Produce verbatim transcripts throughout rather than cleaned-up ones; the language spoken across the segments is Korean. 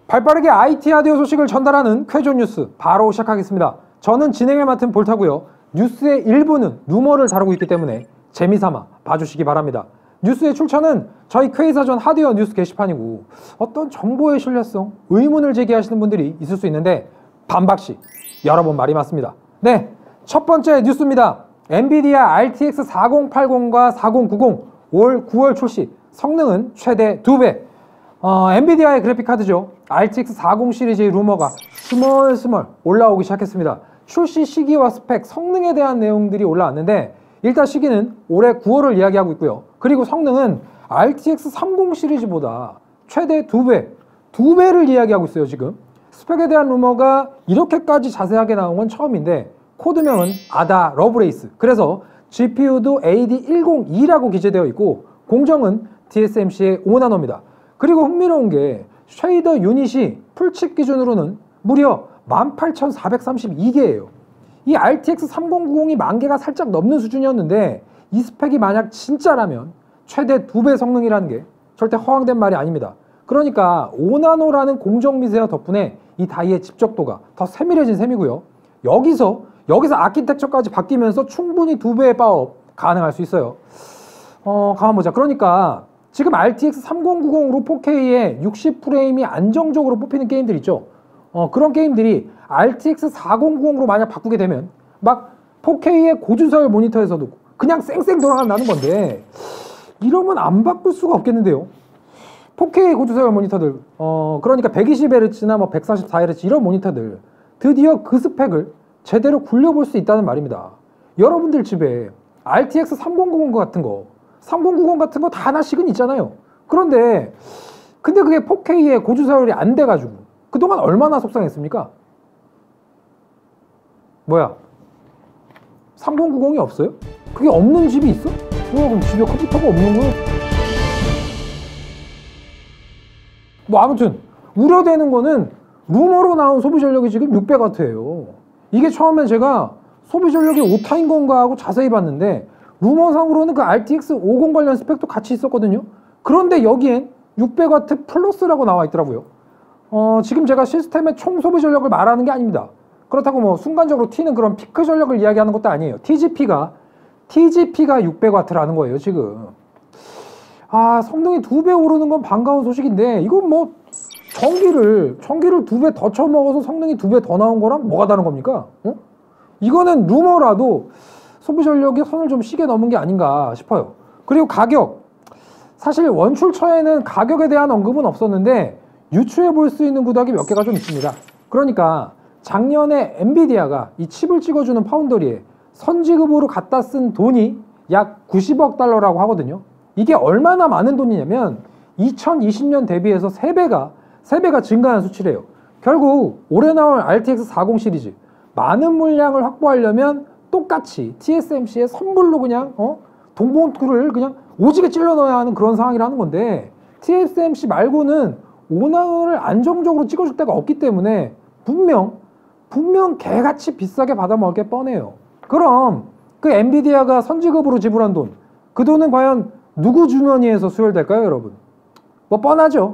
발빠르게 아이티 하드웨어 소식을 전달하는 쾌조 뉴스 바로 시작하겠습니다. 저는 진행을 맡은 볼타고요. 뉴스의 일부는 루머를 다루고 있기 때문에 재미삼아 봐주시기 바랍니다. 뉴스의 출처는 저희 쾌의사전 하드웨어 뉴스 게시판이고 어떤 정보의 신뢰성, 의문을 제기하시는 분들이 있을 수 있는데 반박시 여러 번 말이 맞습니다. 네, 첫 번째 뉴스입니다. 엔비디아 알티엑스 사공팔공과 사공구공 올 구월 출시, 성능은 최대 두 배. 어, 엔비디아의 그래픽카드죠. 알티엑스 사십 시리즈의 루머가 스멀스멀 올라오기 시작했습니다. 출시 시기와 스펙, 성능에 대한 내용들이 올라왔는데 일단 시기는 올해 구월을 이야기하고 있고요. 그리고 성능은 알티엑스 삼십 시리즈보다 최대 두 배, 두 배를 이야기하고 있어요. 지금 스펙에 대한 루머가 이렇게까지 자세하게 나온 건 처음인데 코드명은 아다 러브레이스, 그래서 지피유도 에이디 백이라고 기재되어 있고 공정은 티에스엠씨의 오 나노입니다. 그리고 흥미로운 게 쉐이더 유닛이 풀칩 기준으로는 무려 만 팔천사백삼십이 개예요. 이 알티엑스 삼공구공이 만 개가 살짝 넘는 수준이었는데 이 스펙이 만약 진짜라면 최대 두 배 성능이라는 게 절대 허황된 말이 아닙니다. 그러니까 오 나노라는 공정 미세화 덕분에 이 다이의 집적도가 더 세밀해진 셈이고요. 여기서 여기서 아키텍처까지 바뀌면서 충분히 두 배의 파워업 가능할 수 있어요. 어, 가만 보자. 그러니까 지금 알티엑스 삼공구공으로 포케이에 육십 프레임이 안정적으로 뽑히는 게임들 있죠. 어, 그런 게임들이 알티엑스 사공구공으로 만약 바꾸게 되면 막 포케이의 고주설 모니터에서도 그냥 쌩쌩 돌아간다는 건데 이러면 안 바꿀 수가 없겠는데요. 포케이 고주설 모니터들, 어, 그러니까 백이십 헤르츠나 뭐 백사십사 헤르츠 이런 모니터들 드디어 그 스펙을 제대로 굴려볼 수 있다는 말입니다. 여러분들 집에 알티엑스 삼공구공 같은 거, 삼공구공 같은 거 다 하나씩은 있잖아요. 그런데 근데 그게 포케이에 고주사율이 안 돼가지고 그동안 얼마나 속상했습니까? 뭐야? 삼공구공이 없어요? 그게 없는 집이 있어? 뭐야, 그럼 집에 컴퓨터가 없는 거야? 뭐 아무튼 우려되는 거는 루머로 나온 소비 전력이 지금 육백 와트예요. 이게 처음에 제가 소비 전력이 오타인 건가 하고 자세히 봤는데 루머상으로는 그 알티엑스 오십 관련 스펙도 같이 있었거든요. 그런데 여기엔 육백 와트 플러스라고 나와 있더라고요. 어, 지금 제가 시스템의 총 소비 전력을 말하는 게 아닙니다. 그렇다고 뭐 순간적으로 튀는 그런 피크 전력을 이야기하는 것도 아니에요. 티지피가 티지피가 육백 와트라는 거예요 지금. 아, 성능이 두 배 오르는 건 반가운 소식인데 이건 뭐 전기를 전기를 두 배 더 쳐먹어서 성능이 두 배 더 나온 거랑 뭐가 다른 겁니까? 어? 이거는 루머라도 소비 전력이 선을 좀 시게 넘은 게 아닌가 싶어요. 그리고 가격, 사실 원출처에는 가격에 대한 언급은 없었는데 유추해 볼 수 있는 구닥이 몇 개가 좀 있습니다. 그러니까 작년에 엔비디아가 이 칩을 찍어주는 파운더리에 선지급으로 갖다 쓴 돈이 약 구십억 달러라고 하거든요. 이게 얼마나 많은 돈이냐면 이천이십 년 대비해서 세 배가 세 배가 증가한 수치래요. 결국 올해 나올 알티엑스 사십 시리즈 많은 물량을 확보하려면 똑같이 티에스엠씨의 선불로 그냥 어? 동봉투를 그냥 오지게 찔러 넣어야 하는 그런 상황이라는 건데 티에스엠씨 말고는 오 나노를 안정적으로 찍어줄 데가 없기 때문에 분명 분명 개같이 비싸게 받아먹을 게 뻔해요. 그럼 그 엔비디아가 선지급으로 지불한 돈, 그 돈은 과연 누구 주머니에서 수혈될까요, 여러분? 뭐 뻔하죠.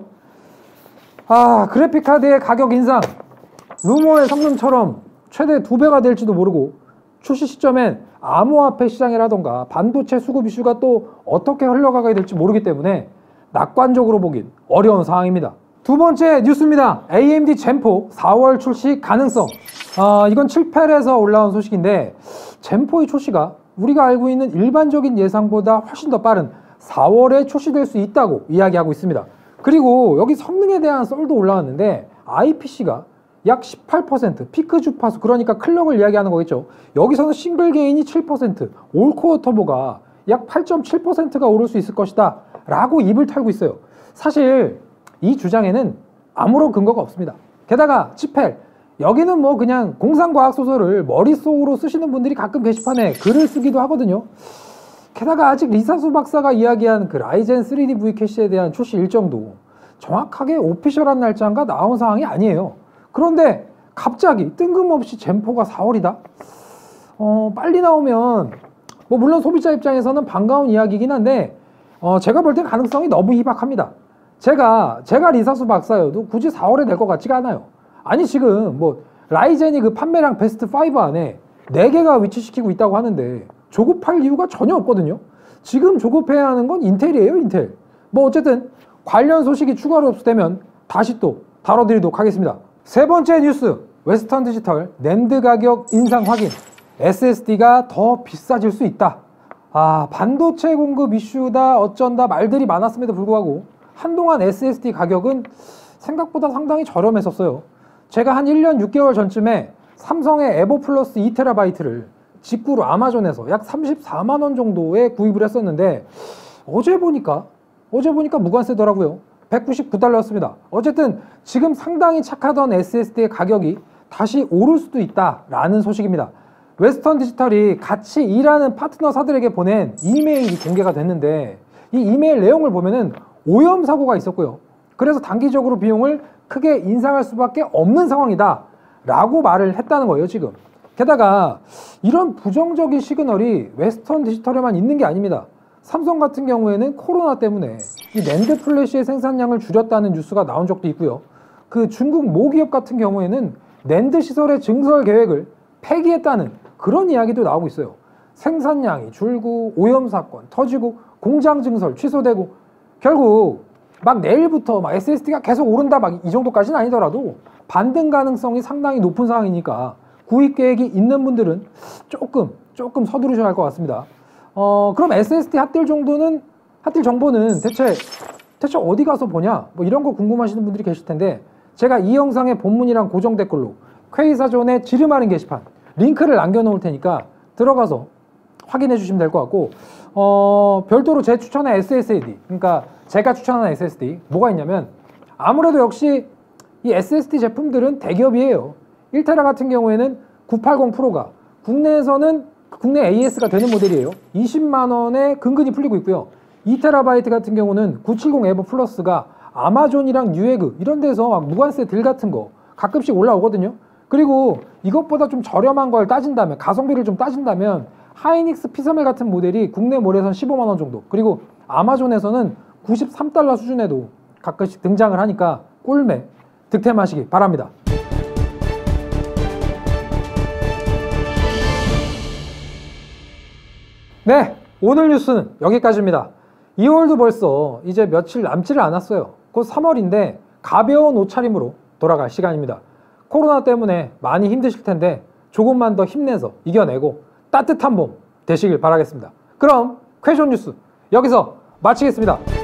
아, 그래픽카드의 가격 인상, 루머의 성능처럼 최대 두 배가 될지도 모르고 출시 시점엔 암호화폐 시장이라던가 반도체 수급 이슈가 또 어떻게 흘러가게 될지 모르기 때문에 낙관적으로 보긴 어려운 상황입니다. 두 번째 뉴스입니다. 에이엠디 젠포 사월 출시 가능성. 어, 이건 칠 펠에서 올라온 소식인데 젠포의 출시가 우리가 알고 있는 일반적인 예상보다 훨씬 더 빠른 사월에 출시될 수 있다고 이야기하고 있습니다. 그리고 여기 성능에 대한 썰도 올라왔는데 아이피씨가 약 십팔 퍼센트, 피크 주파수, 그러니까 클럭을 이야기하는 거겠죠. 여기서는 싱글 게인이 칠 퍼센트, 올코어 터보가 약 팔 점 칠 퍼센트가 오를 수 있을 것이다 라고 입을 털고 있어요. 사실 이 주장에는 아무런 근거가 없습니다. 게다가 칩펠, 여기는 뭐 그냥 공상과학소설을 머릿속으로 쓰시는 분들이 가끔 게시판에 글을 쓰기도 하거든요. 게다가 아직 리사수 박사가 이야기한 그 라이젠 쓰리디 브이 캐시에 대한 출시 일정도 정확하게 오피셜한 날짜가 나온 상황이 아니에요. 그런데 갑자기 뜬금없이 젠포가 사월이다? 어, 빨리 나오면 뭐 물론 소비자 입장에서는 반가운 이야기이긴 한데 어, 제가 볼 때 가능성이 너무 희박합니다. 제가 제가 리사수 박사여도 굳이 사월에 낼 것 같지가 않아요. 아니 지금 뭐 라이젠이 그 판매량 베스트 오 안에 네 개가 위치시키고 있다고 하는데 조급할 이유가 전혀 없거든요. 지금 조급해야 하는 건 인텔이에요, 인텔. 뭐 어쨌든 관련 소식이 추가로 접수되면 다시 또 다뤄드리도록 하겠습니다. 세 번째 뉴스, 웨스턴 디지털 낸드 가격 인상 확인. 에스에스디가 더 비싸질 수 있다. 아, 반도체 공급 이슈다 어쩐다 말들이 많았음에도 불구하고 한동안 에스에스디 가격은 생각보다 상당히 저렴했었어요. 제가 한 일 년 육 개월 전쯤에 삼성의 에버 플러스 이 테라바이트를 직구로 아마존에서 약 삼십사만 원 정도에 구입을 했었는데 어제 보니까 어제 보니까 무관세더라고요. 백구십구 달러였습니다. 어쨌든 지금 상당히 착하던 에스에스디의 가격이 다시 오를 수도 있다라는 소식입니다. 웨스턴 디지털이 같이 일하는 파트너사들에게 보낸 이메일이 공개가 됐는데 이 이메일 내용을 보면은 오염 사고가 있었고요. 그래서 단기적으로 비용을 크게 인상할 수밖에 없는 상황이다 라고 말을 했다는 거예요, 지금. 게다가 이런 부정적인 시그널이 웨스턴 디지털에만 있는 게 아닙니다. 삼성 같은 경우에는 코로나 때문에 이 낸드 플래시의 생산량을 줄였다는 뉴스가 나온 적도 있고요. 그 중국 모기업 같은 경우에는 낸드 시설의 증설 계획을 폐기했다는 그런 이야기도 나오고 있어요. 생산량이 줄고 오염 사건 터지고 공장 증설 취소되고 결국 막 내일부터 막 에스에스디가 계속 오른다 막 이 정도까지는 아니더라도 반등 가능성이 상당히 높은 상황이니까 구입 계획이 있는 분들은 조금 조금 서두르셔야 할 것 같습니다. 어 그럼 에스에스디 핫딜 정도는 핫딜 정보는 대체 대체 어디 가서 보냐 뭐 이런 거 궁금하시는 분들이 계실 텐데 제가 이 영상의 본문이랑 고정 댓글로 퀘이사존의 지르마린 게시판 링크를 남겨놓을 테니까 들어가서 확인해 주시면 될 것 같고 어, 별도로 제 추천의 에스에스디 그러니까 제가 추천하는 에스에스디 뭐가 있냐면 아무래도 역시 이 에스에스디 제품들은 대기업이에요. 일 테라 같은 경우에는 구백팔십 프로가 국내에서는 국내 에이에스가 되는 모델이에요. 이십만 원에 근근히 풀리고 있고요. 이 테라바이트 같은 경우는 구백칠십 에버 플러스가 아마존이랑 뉴에그 이런 데서 막 무관세 딜 같은 거 가끔씩 올라오거든요. 그리고 이것보다 좀 저렴한 걸 따진다면 가성비를 좀 따진다면 하이닉스 피 삼 엘 같은 모델이 국내 몰에선 십오만 원 정도 그리고 아마존에서는 구십삼 달러 수준에도 가끔씩 등장을 하니까 꿀매 득템하시기 바랍니다. 네, 오늘 뉴스는 여기까지입니다. 이월도 벌써 이제 며칠 남지를 않았어요. 곧 삼월인데 가벼운 옷차림으로 돌아갈 시간입니다. 코로나 때문에 많이 힘드실 텐데 조금만 더 힘내서 이겨내고 따뜻한 봄 되시길 바라겠습니다. 그럼 퀘이존 뉴스 여기서 마치겠습니다.